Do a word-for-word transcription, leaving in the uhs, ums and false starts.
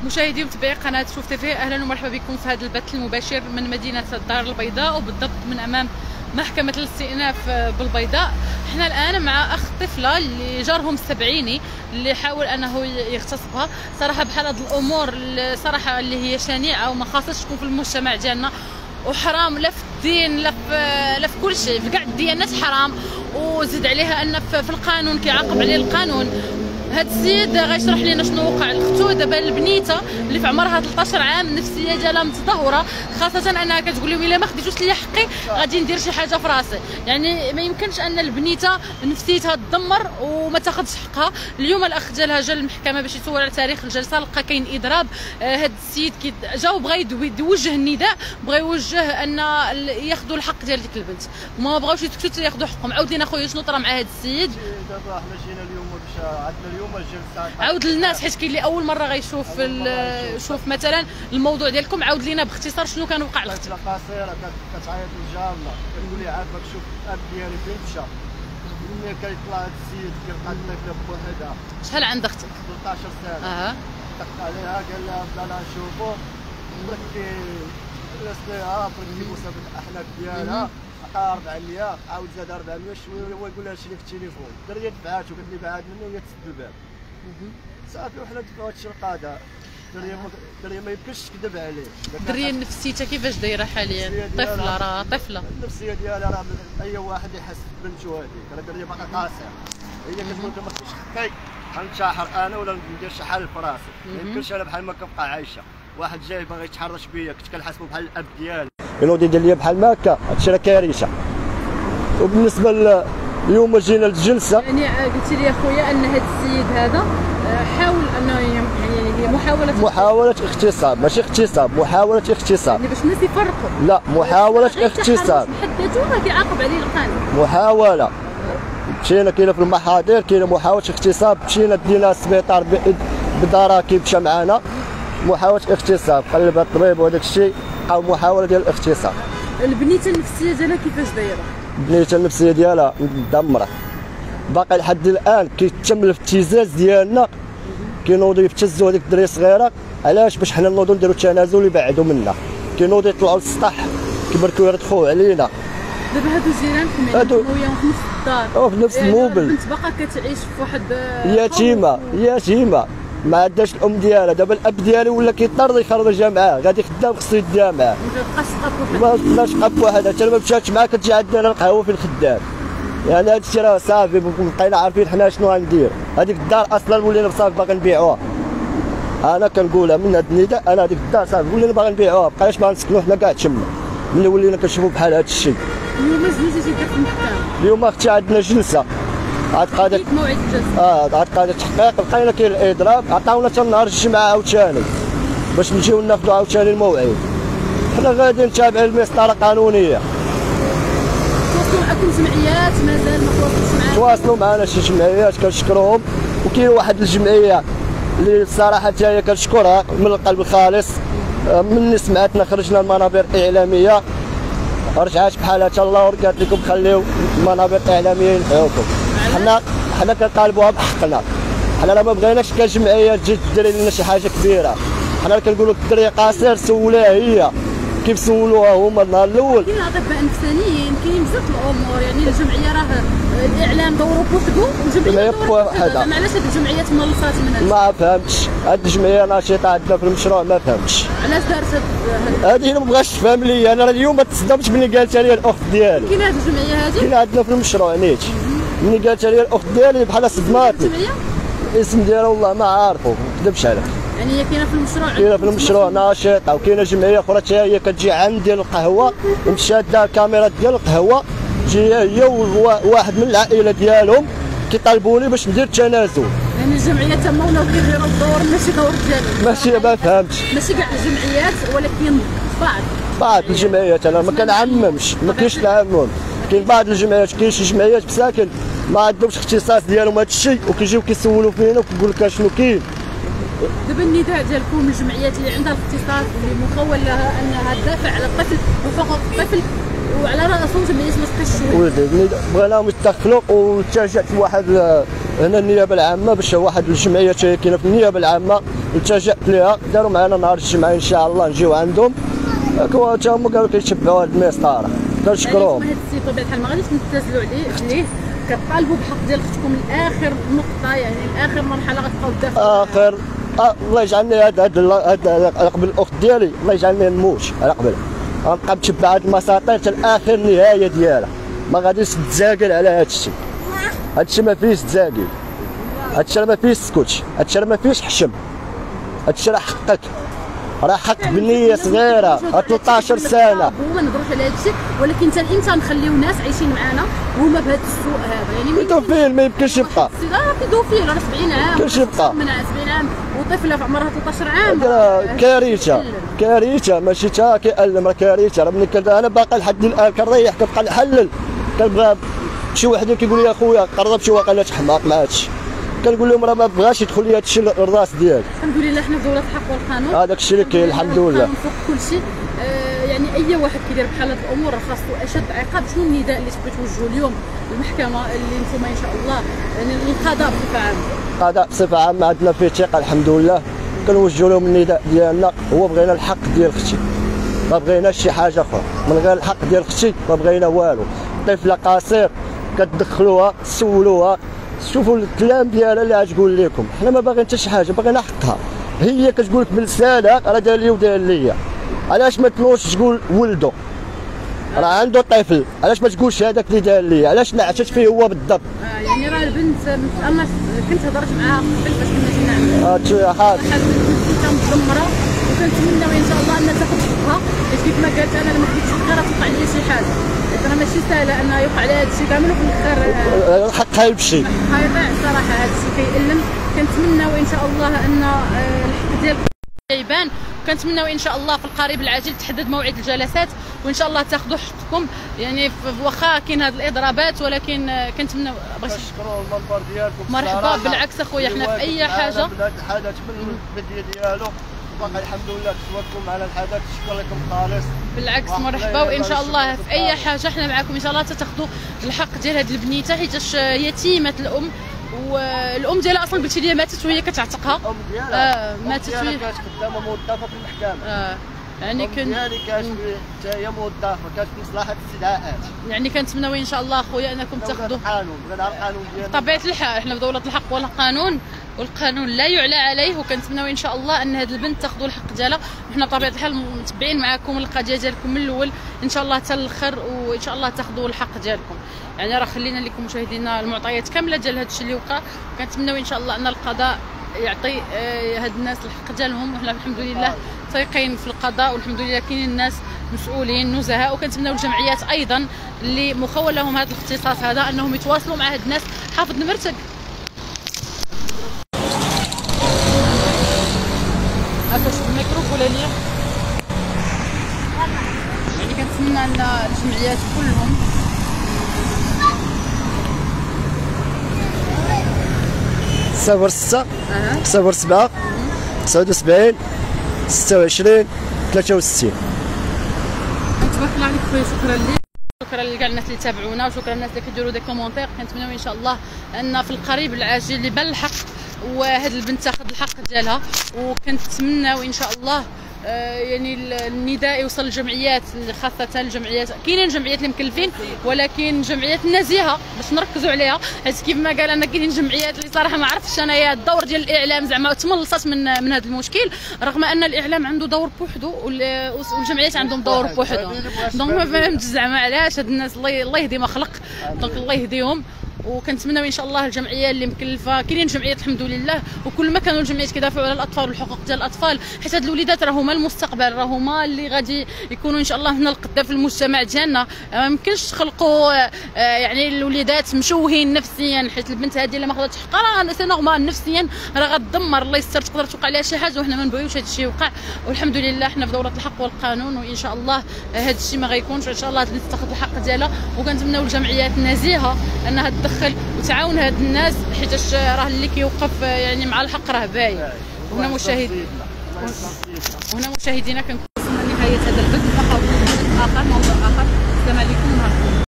مشاهدي ومتابعي قناه شوف تيفي، اهلا ومرحبا بكم في هذا البث المباشر من مدينه الدار البيضاء، وبالضبط من امام محكمه الاستئناف بالبيضاء. احنا الان مع اخ طفله اللي جارهم السبعيني اللي حاول انه يغتصبها. صراحه بحال هذه الامور صراحه اللي هي شنيعه وما خاصش تكون في المجتمع ديالنا، وحرام لا في الدين لا في لا في كل شيء، في كاع الديانات حرام. وزيد عليها ان في القانون كيعاقب عليه القانون. هاد السيد غيشرح لنا شنو وقع لختو. دابا البنيته اللي في عمرها ثلاثة عشر عام النفسيه ديالها متدهوره، خاصه انها كتقول لهم الا ما خديتوش ليا حقي غادي ندير شي حاجه في راسي. يعني ما يمكنش ان البنيته نفسيتها تدمر وما تاخذش حقها. اليوم الاخ ديالها جا للمحكمه باش يسول على تاريخ الجلسه، لقى كاين اضراب. آه هاد السيد كي جا وبغى يوجه النداء، بغى يوجه ان ياخذوا الحق ديال ديك البنت، ما بغاوش يسكتوا ياخذوا حقهم. عاود لينا خويا شنو طرا مع هاد السيد. دابا حنا جينا اليوم باش عندنا اليوم الجلسه. عاود للناس حيت كاين اللي اول مره غيشوف شوف مثلا الموضوع ديالكم. عاود لينا باختصار شنو كان وقع لختك. طفله قصيره كتعيط للجاره، كتقول لي عافاك شوف الاب ديالي فين مشى. ملي كيطلع هذا السيد كيلقى الطفله بوحدها. شحال عند اختك؟ ثلاثة عشر سنه. اها دق عليها قال لها بدا نشوفو بركي لها بركي بوسه بالاحناف ديالها، عطاها أربعمية، عاود زاد أربعمية شويه هو يقول لها شري في التليفون. الدريه دفعات وقالت لي بعاد مني هي تسد الباب. صافي وحنا دفعوا هادشي القضاء. الدريه الدريه ما يمكنش تكذب عليه. الدريه نفسيتها كيفاش دايره حاليا؟ طفله راه طفله. النفسيه ديالها راه اي واحد يحس بنته هذيك، راه الدريه باقا قاصره. هي كتقول ما خصنيش حقي غنتشاحر انا ولا ندير شي حل في راسي. ما يمكنش انا بحال ما كنبقى عايشه. واحد جاي باغي يتحرش بيا كنت كنحسبو بحال الاب ديالي. الوضع ديال ليا بحال ما هكا، هادشي راه كارثه. وبالنسبه اليوم جينا للجلسه، يعني قلتي لي يا خويا ان هذا السيد هذا حاول انه يعني محاوله محاوله اغتصاب، ماشي اغتصاب، محاوله اغتصاب. يعني باش الناس يفرقوا. لا محاوله اغتصاب بحد ذاته راه كيعاقب عليه القانون. محاوله. مشينا كاينه في المحاضر كاينه محاوله اغتصاب، مشينا دينا السبيطار بدراكي مشى معانا محاوله اغتصاب، قلب الطبيب وهذاك الشيء او محاوله ديال الاغتصاب. البنيته النفسيه ديالها كيفاش دايره؟ البنيته النفسيه ديالها مدمره باقي لحد الان. كيتم الابتزاز ديالنا، كينوضوا يبتزوا هذيك الدريه الصغيره. علاش؟ باش حنا نوضوا نديروا تنازل يبعدوا منا. كينوضوا يطلعوا للسطح كيبركوا يردخوا علينا. دابا هادو جيرانكم يعني هادو خويا في نفس الدار في نفس الموبل. البنت باقا كتعيش في واحد يتيمه يتيمه ما عندهاش الام ديالها. دابا الاب ديالي ولا كيضطر يخرجها معاه، غادي خدام خصو يديها معاه. ما تبقاش تبقى ما تبقاش تبقى بوحدها. حتى ما مشاتش معاه كتجي عندنا القهوه في الخدام. يعني هذا الشيء راه صافي بقينا عارفين حنا شنو غندير. هذيك الدار اصلا ولينا صافي باغي نبيعوها. انا كنقولها من هذا النداء، انا هذيك الدار صافي ولينا باغي نبيعوها، مابقيناش باغي نسكنوا حنا كاع تما. ملي ولينا كنشوفوا بحال هذا الشيء. اليوم جلسه تيدير في المحكمه. اليوم اختي عندنا جلسه. عاد قاعده موعد الجلسه. اه عاد قاعده تحقيق. لقينا كاين الاضراب، عطاونا حتى نهار الجمعه عاوتاني باش نجيو ناخذوا عاوتاني الموعد. حنا غادي نتابعوا المسطره القانونيه. تواصلوا معكم جمعيات؟ مازال ما تواصلوش معاكم؟ تواصلوا معنا شي جمعيات كنشكرهم، وكاين واحد الجمعيه اللي الصراحه حتى هي كنشكرها من القلب الخالص. من سمعتنا خرجنا المنابر الاعلاميه رجعات بحال هكا. الله قالت لكم خليو المنابر الاعلاميه ينفعوكم. حنا حنا كنطالبوها بحقنا. حنا راه ما بغيناش كجمعيه تجي دير لنا شي حاجه كبيره. حنا كنقولوا الدريه قاصر سولوها هي كيف سولوها هما النهار الاول. كاين اطباء نفسانيين، كاين بزاف الامور. يعني الجمعيه راه الاعلام دوره بوحدو والجمعيه دوره بوحدها. علاش هاد الجمعيات ملصات من هذا؟ ما فهمتش. هاد الجمعيه ناشطه عندنا في المشروع ما فهمتش علاش دارت هاد هذه. ما بغاش تفهم لي انا. اليوم ما تصدمتش ملي قالتها لي الاخت ديالي. كاين هاد الجمعيه هادي كاين عندنا في المشروع نيت. ملي قالتها لي الاخت ديالي بحال صدماتني. الاسم ديالها والله ما عارفو، ما نكذبش عليك. يعني هي كاينه في المشروع؟ كاينه في المشروع ناشطه. وكاينه جمعيه اخرى حتى هي كتجي عند ديال القهوه ومشات دار الكاميرا ديال القهوه. جي هي وواحد من العائله ديالهم كيطالبوني باش ندير تنازل. يعني الجمعيات تما ولاو كيديروا الدور ماشي دور ديالهم؟ ماشي ما فهمتش. ماشي كاع الجمعيات ولكن بعض بعض الجمعيات. انا ما كنعممش، ما كاينش تعمم. كاين بعض الجمعيات، كاين شي جمعيات مساكن ما عندهمش اختصاص ديالهم هذا الشيء وكيجيو كيسولوا فينا وكيقول لك شنو كاين. دابا النداء ديالكم الجمعيات اللي عندها الاختصاص اللي مخول لها انها تدافع على الطفل وحقوق الطفل وعلى راسهم جمعيه مسقي الشوي. ولدي بغيناهم يتدخلوا، والتجأت لواحد هنا النيابه العامه، باش واحد الجمعيه كاينه في النيابه العامه التجأت ليها، داروا معنا نهار الجمعه ان شاء الله نجيو عندهم. تا هما قالوا كيتبعوا هاد المسطره، كنشكروهم. هذا السي بطبيعه الحال ما غاديش نتنازلوا عليه عليه كطالبوا بحق ديال اختكم لاخر نقطه، يعني لاخر مرحله غتبقاو تدافعوا. اخر آه الله يجعلني هذا هذا على قبل الاخت ديالي، الله يجعلني نموت على قبل، غنبقى متبع هاد المساطير حتى لاخر النهايه ديالها، ما غاديش تزاقل على هاد الشيء. هاد الشيء ما فيهش تزاقل، هاد الشيء ما فيهش سكوت، هاد الشيء ما فيهش حشم، هاد الشيء راه حقك، راه حق بنيه صغيره ثلاثة عشر سنه. هما نهضروش على هذا الشيء، ولكن حتى امتى نخليو ناس عايشين معنا وهما بهذا السوء هذا؟ يعني بيدوفيل ما يمكنش يبقى. لا بيدوفيل راه سبعين عام، كلشي يبقى من سبعين عام وطفله في عمرها ثلاثة عشر عام. كارثه كارثه، ماشي تا كيألم، راه كارثه. راه ملي كنت انا باقي لحد الان كنريح كنبقى نحلل، كنبغى شي واحد كيقول لي اخويا قرب شي وقيله حماق مع هادشي، كنقول لهم راه ما بغاش يدخل لي هادشي للراس ديالي. الحمد لله حنا في دوله الحق والقانون، هذاك الشيء اللي كاين الحمد لله فوق كل شيء. آه يعني اي واحد كيدير بحال هاد الامور خاصو اشد عقاب. شنو النداء اللي تبغي توجهوا اليوم للمحكمه اللي نتوما ان شاء الله يعني القضاء بصفه عامه؟ القضاء بصفه عامه عندنا فيه ثقه الحمد لله، كنوجهوا لهم النداء ديالنا، هو بغينا الحق ديال اختي، ما بغيناش شي حاجه اخرى، من غير الحق ديال اختي ما بغينا والو. طفله قصير كتدخلوها تسولوها، شوفوا الكلام ديالها اللي غتقول لكم، حنا ما باغيين حتى شي حاجه، باغينا حقها. هي كتقول لك بلسانها راه دار لي ودار ليا، علاش ما تنوضش تقول ولدو راه عنده طفل، علاش ما تقولش هذاك اللي دار ليا، علاش نعتت فيه هو بالضبط؟ آه يعني راه البنت انا كنت هضرت معاها قبل باش كنا جينا عندها، اه حاضر كانت مدمره، وكنتمناو ان شاء الله انها تاخذ حقها، حيت كيف ما قالت انا لما خديتش حقها راه توقع لي شي حاجه، راه ماشي سهله انها يوقع لها هذا الشيء كامل وفي الاخر حقها يمشي. حقها يضيع صراحه، هذا الشيء كيألم. كنتمناو ان شاء الله ان الحق ديال يبان، وكنتمناو ان شاء الله في القريب العاجل تحدد موعد الجلسات، وان شاء الله تاخذوا حقكم. يعني واخا كاين هذه الاضرابات، ولكن كنتمناو باش نشكروا المنبر ديالكم. مرحبا بالعكس اخويا، حنا في اي حاجه الحدث من البدايه ديالو باقي الحمد لله تواجدوا على الحدث، شكرا لكم خالص. بالعكس مرحبا، وان شاء الله في اي حاجه حنا معكم ان شاء الله تاخذوا الحق ديال هذه البنيته، حيت يتيمه الام، والام ديالها اصلا قلتي لي ماتت وهي كتعتقها. الام ديالها اه ماتت وهي كانت خدامه موظفه في المحكمه. اه يعني كن يعني كانت حتى هي موظفه، كانت في مصلحه الاستدعاءات. يعني كنتمناو ان شاء الله اخويا انكم تاخذوا القانون، بغينا القانون ديالنا بطبيعه الحال. حنا في دوله الحق والقانون، والقانون لا يعلى عليه، وكنتمناو ان شاء الله ان هذه البنت تاخذوا الحق ديالها، وحنا بطبيعه الحال متبعين معكم القضيه ديالكم من الاول ان شاء الله حتى الاخر، وان شاء الله تاخذوا الحق ديالكم. يعني راه خلينا لكم مشاهدينا المعطيات كامله ديال هذا الشيء اللي وقع، وكنتمناو ان شاء الله ان القضاء يعطي هاد الناس الحق ديالهم، وحنا الحمد لله ثايقين في القضاء، والحمد لله كاينين الناس مسؤولين نزهاء. وكنتمناو الجمعيات ايضا اللي مخول لهم هذا الاختصاص هذا انهم يتواصلوا مع هاد الناس. حافظ نمرتك هاكا شوف الميكرو ولا ليا. يعني كنتمنى ان الجمعيات كلهم صفر ستة صفر سبعة تسعة وسبعين ستة وعشرين ثلاثة وستين. تبارك الله عليك خويا، شكرا لك، شكرا لكاع الناس اللي تابعونا، وشكرا للناس اللي كيديروا دي كومونتير. كنتمناو ان شاء الله ان في القريب العاجل يبان الحق، وهاد البنت تاخذ الحق ديالها. وكنتمناو ان شاء الله آه يعني النداء يوصل للجمعيات، خاصه الجمعيات، كاينين جمعيات اللي مكلفين، ولكن جمعيات نزيهه باش نركزوا عليها، حيت كيف ما قال انا كاينين جمعيات اللي صراحه ما عرفتش انايا الدور ديال الاعلام زعما تملصت من من هذا المشكل، رغم ان الاعلام عنده دور بوحدو والجمعيات عندهم دور بوحدو. دونك ما فهمتش زعما علاش هاد الناس الله الله يهدي ما خلق، دونك الله يهديهم. وكنتمناو ان شاء الله الجمعيه اللي مكلفه، كاينين جمعيات الحمد لله، وكل ما كانوا الجمعيات كيدافعوا على الاطفال والحقوق ديال الاطفال، حيت هاد الوليدات راه هما المستقبل، راه هما اللي غادي يكونوا ان شاء الله هنا القدام في المجتمع ديالنا. ما يمكنش تخلقوا يعني الوليدات مشوهين نفسيا، حيت البنت هذه الا ما خداتش حقها راه سي نورمال نفسيا راه غتدمر، الله يستر تقدر توقع لها شي حاجه، وحنا ما نبغيوش هذا الشيء يوقع. والحمد لله حنا في دوله الحق والقانون، وان شاء الله هذا الشيء ما غيكونش، وان شاء الله البنت تاخذ الحق ديالها. وكنتمناو الجمعيات النزيهه انها تدخل وتعاون هاد الناس، حيت راه اللي كيوقف يعني مع الحق راه باين. وهنا مشاهدين وهنا مشاهدينا كنكون وصلنا لنهايه هذا الفيديو، نلقاو في فيديو اخر موضوع اخر. السلام عليكم.